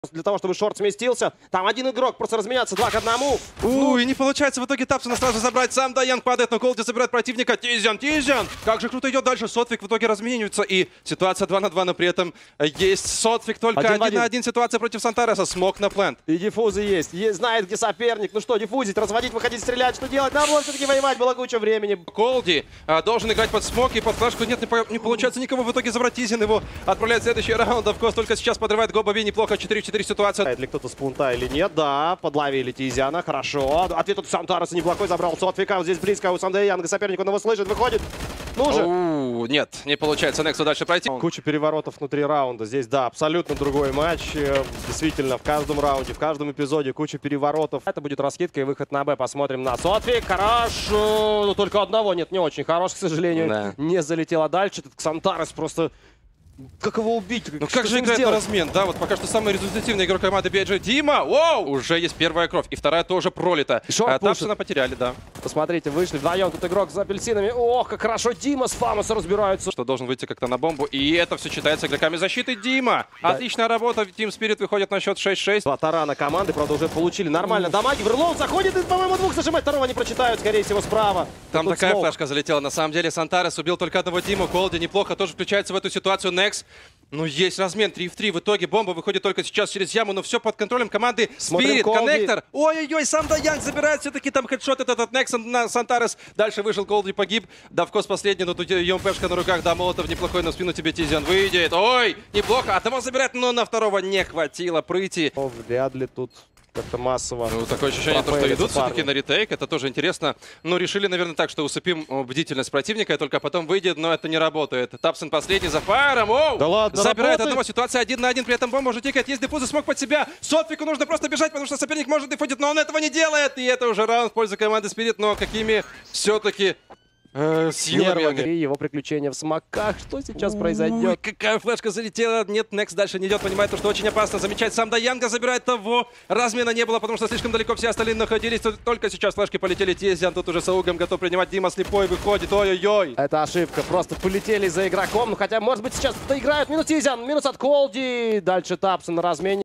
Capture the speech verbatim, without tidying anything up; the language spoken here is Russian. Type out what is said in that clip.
для того, чтобы шорт сместился. Там один игрок просто разменяться два к одному. У, и не получается в итоге Тапсона сразу забрать. Сам Даян падает, но Колди забирает противника. Тизян, Тизян! Как же круто идет дальше. Сотфик в итоге разменивается. И ситуация два на два, но при этом есть Сотфик только один, один на один. Ситуация против Сантареса. Смок на плент. И диффузы есть. есть. Знает, где соперник. Ну что, диффузить, разводить, выходить, стрелять. Что делать? Надо было все-таки воевать. Было куча времени. Колди а, должен играть под смок и под флешку. Нет, не, по не получается никого в итоге забрать. Тизян его отправляет в следующий раунд. Овкос только сейчас подрывает Гобави. Неплохо. четыре в четыре ситуация. Ли кто-то с пункта или нет? Да, подловили Тизяна. Хорошо. Ответ от Сантареса неплохой. Забрал Сотфика. Вот здесь близко у Сандеянга. Соперник, он его слышит. Выходит. Ну же. У, нет, не получается Нексу дальше пройти. Куча переворотов внутри раунда. Здесь, да, абсолютно другой матч. Действительно, в каждом раунде, в каждом эпизоде куча переворотов. Это будет раскидка и выход на Б. Посмотрим на Сотфик. Хорош. Ну, только одного нет, не очень хорош, к сожалению. Да. Не залетела дальше. Этот Ксантарес просто... Как его убить? Ну как же играет на размен, да? Вот пока что самый результативный игрок команды би ай джи. Дима! Воу! Уже есть первая кровь. И вторая тоже пролита. А Тапсона потеряли, да. Посмотрите, вышли вдвоем. Тут игрок с апельсинами. Ох, как хорошо Дима с Фамоса разбираются. Что должен выйти как-то на бомбу. И это все читается игроками защиты. Дима! Да. Отличная работа. Team Spirit выходит на счет шесть шесть. Два тарана команды, правда, уже получили нормально дамаги. Верлоу заходит и, по-моему, двух зажимать. Второго не прочитают, скорее всего, справа. Там тут такая смог. Флешка залетела. На самом деле, Сантарес убил только одного Диму. Колди неплохо тоже включается в эту ситуацию. Некс. Ну, есть размен три в три. В итоге бомба выходит только сейчас через яму, но все под контролем команды Spirit. Коннектор. Ой-ой-ой, сам Даянг забирает все-таки там хедшот этот от Некс на Сантарес. Дальше вышел, Колди погиб. Давкос последний, но тут ЕМПшка на руках. Да, Молотов неплохой, на спину тебе Тизян выйдет. Ой, неплохо. Одного забирает, но на второго не хватило прыти. Вряд ли тут как-то массово. Ну, такое ощущение, то, что идут все-таки на ретейк. Это тоже интересно. Ну, решили, наверное, так, что усыпим бдительность противника, и только потом выйдет, но это не работает. Тапсон последний за фаером. Оу! Да ладно, забирает работает. одного. Ситуация один на один, при этом бомба уже тикает. Есть дефузы, смог под себя. Сотфику нужно просто бежать, потому что соперник может дефудить, но он этого не делает. И это уже раунд в пользу команды Spirit, но какими все-таки... Э, с нервами. И его приключения в смоках. Что сейчас произойдет? Ой, какая флешка залетела. Нет, Некс дальше не идет. Понимает, что очень опасно. Замечать сам Даянга. Забирает того. Размена не было, потому что слишком далеко все остальные находились. Только сейчас флешки полетели. Тизян тут уже с аугом готов принимать. Дима слепой выходит. Ой-ой-ой. Это ошибка. Просто полетели за игроком. Хотя, может быть, сейчас доиграют. Минус Тизян. Минус от Колди. Дальше Тапсон на размене.